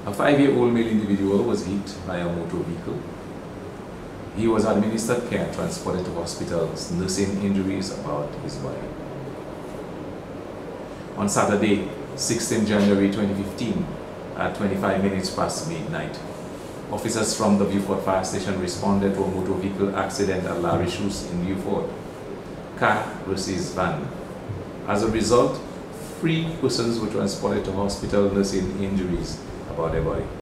A 5-year-old male individual was hit by a motor vehicle. He was administered care and transported to hospitals, nursing injuries about his body. On Saturday, 16 January 2015, at 25 minutes past midnight, officers from the Beaufort Fire Station responded to a motor vehicle accident at La Richousse in Beaufort, car versus van. As a result, 3 persons were transported to hospital nursing injuries about their body.